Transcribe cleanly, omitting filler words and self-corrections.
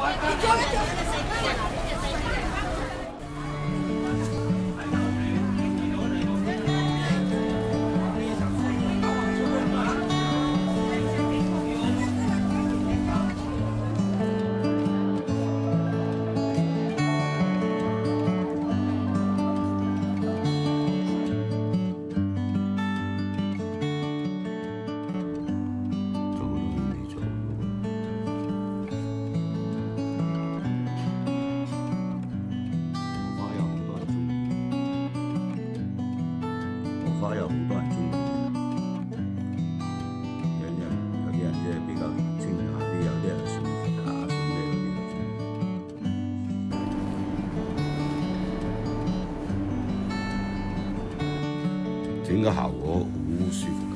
花要不断注意，有点这比较清下，你有点顺下顺的，整个效果好舒服。